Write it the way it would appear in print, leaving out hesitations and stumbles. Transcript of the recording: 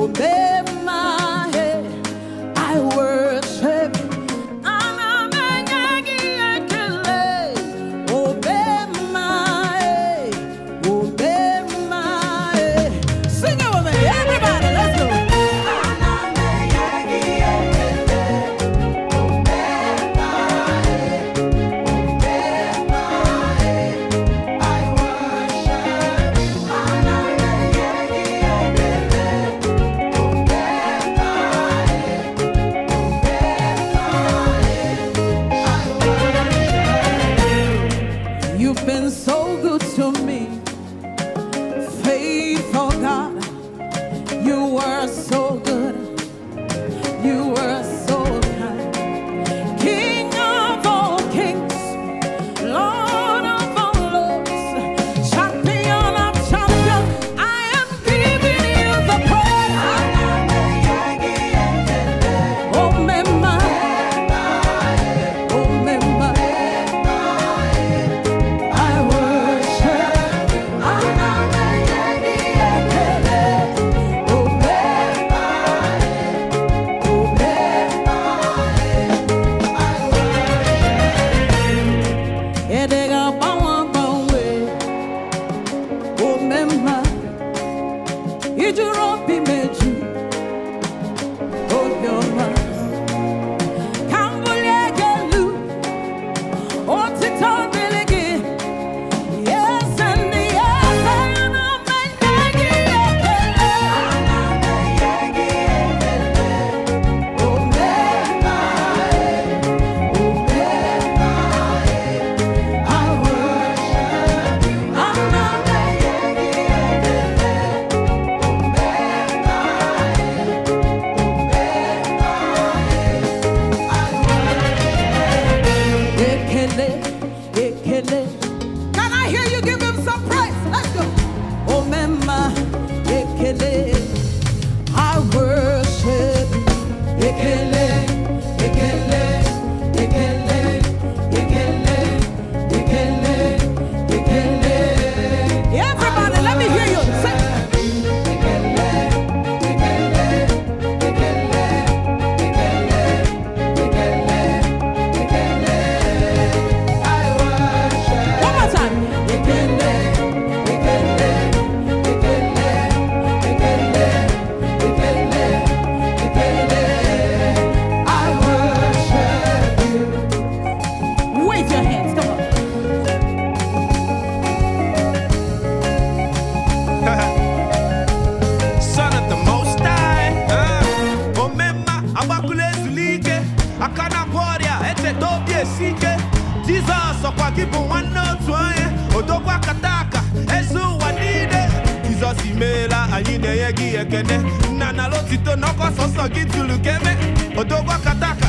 obey my head. I worship. Obey my head. Obey my head. Sing it with me, everybody. Let's go. You've been so good to me, faithful God. You were so good, you were so kind. King of all kings, Lord of all lords, champion of champions, I am giving you the praise. Oh, Mema, oh, Mema. Can I hear you give him some praise? Let's go. Oh, Mema, ekele, I worship you. Ekele, ekele, ekele, ekele, ekele, ekele. Everybody, let me hear you say. Jesus, okwa kibu wano tuanye odogwa kataka esu wanide Jesus imela ayine yegi ekene nana lotito noko soso gitulu keme odogwa kataka